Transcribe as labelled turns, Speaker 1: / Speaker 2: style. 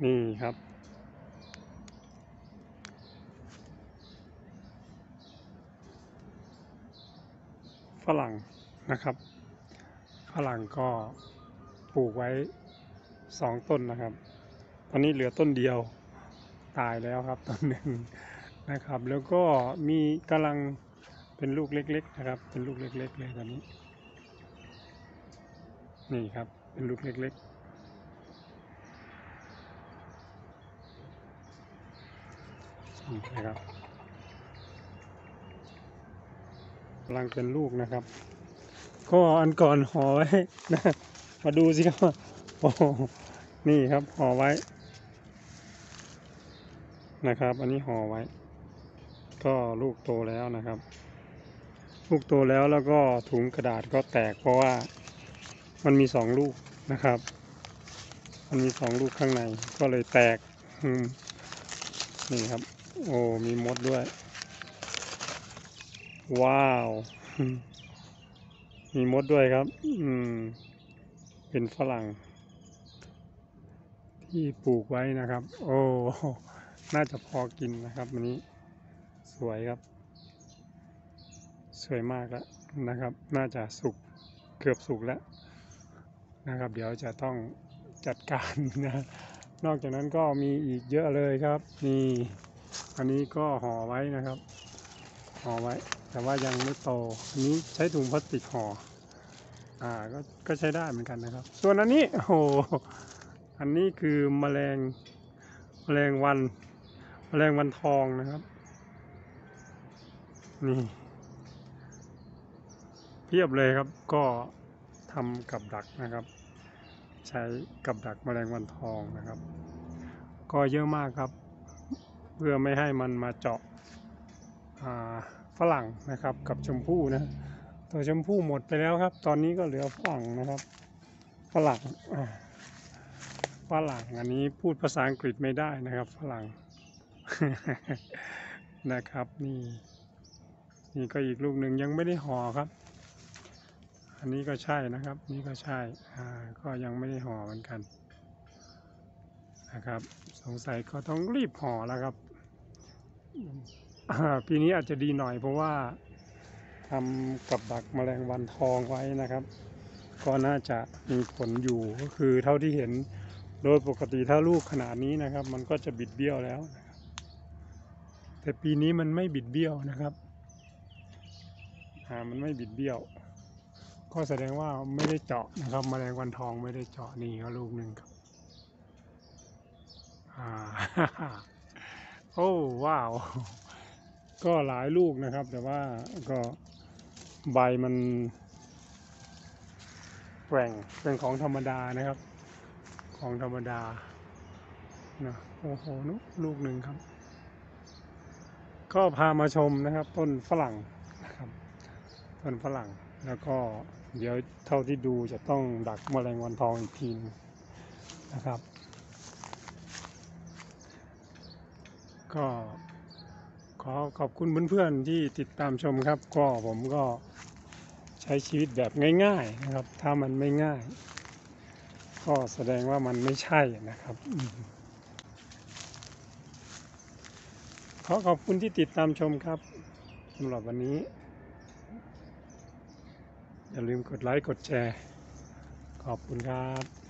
Speaker 1: นี่ครับฝรั่งนะครับฝรั่งก็ปลูกไว้2 ต้นนะครับตอนนี้เหลือต้นเดียวตายแล้วครับต้นหนึ่งนะครับแล้วก็มีกำลังเป็นลูกเล็กๆนะครับเป็นลูกเล็กๆเลยตอนนี้นี่ครับเป็นลูกเล็กๆนี่นะครับกำลังเป็นลูกนะครับก็อันก่อนห่อไว้นะมาดูสิครับโอ้นี่ครับห่อไว้นะครับอันนี้ห่อไว้ก็ลูกโตแล้วนะครับลูกโตแล้วก็ถุงกระดาษก็แตกเพราะว่ามันมี2 ลูกนะครับมันมี2 ลูกข้างในก็เลยแตกนี่ครับโอ้มีมดด้วยว้าวมีมดด้วยครับเป็นฝรั่งที่ปลูกไว้นะครับโอ้น่าจะพอกินนะครับวันนี้สวยครับสวยมากแล้วนะครับน่าจะสุกเกือบสุกแล้วนะครับเดี๋ยวจะต้องจัดการนะนอกจากนั้นก็มีอีกเยอะเลยครับนี่อันนี้ก็ห่อไว้นะครับห่อไว้แต่ว่ายังไม่โตอันนี้ใช้ถุงพลาสติกห่อก็ใช้ได้เหมือนกันนะครับส่วนอันนี้โอ้อันนี้คือแมลงวันทองนะครับนี่เพียบเลยครับก็ทำกับดักนะครับใช้กับดักแมลงวันทองนะครับก็เยอะมากครับเพื่อไม่ให้มันมาเจาะฝรั่งนะครับกับชมพู่นะตัวชมพู่หมดไปแล้วครับตอนนี้ก็เหลือฝรั่งนะครับฝรั่งอันนี้พูดภาษาอังกฤษไม่ได้นะครับฝรั่ง นะครับนี่ก็อีกลูกหนึ่งยังไม่ได้ห่อครับอันนี้ก็ใช่นะครับนี่ก็ใช่ก็ยังไม่ได้ห่อเหมือนกันนะครับสงสัยก็ต้องรีบห่อแล้วครับปีนี้อาจจะดีหน่อยเพราะว่าทำกับดักแมลงวันทองไว้นะครับก็น่าจะมีผลอยู่ก็คือเท่าที่เห็นโดยปกติถ้าลูกขนาดนี้นะครับมันก็จะบิดเบี้ยวแล้วนะครับแต่ปีนี้มันไม่บิดเบี้ยวนะครับมันไม่บิดเบี้ยวก็แสดงว่าไม่ได้เจาะนะครับแมลงวันทองไม่ได้เจาะนี่ก็ลูกหนึ่งครับโอ้ว้าวก็หลายลูกนะครับแต่ว่าก็ใบมันแกว่งเป็นของธรรมดานะครับของธรรมดานะโอ้โหนุลูกหนึ่งครับก็พามาชมนะครับต้นฝรั่งนะครับต้นฝรั่งแล้วก็เดี๋ยวเท่าที่ดูจะต้องดักแมลงวันทองอีกทีนะครับก็ขอขอบคุณเพื่อนๆที่ติดตามชมครับก็ผมก็ใช้ชีวิตแบบง่ายๆนะครับถ้ามันไม่ง่ายก็แสดงว่ามันไม่ใช่นะครับขอขอบคุณที่ติดตามชมครับสำหรับวันนี้อย่าลืมกดไลค์กดแชร์ขอบคุณครับ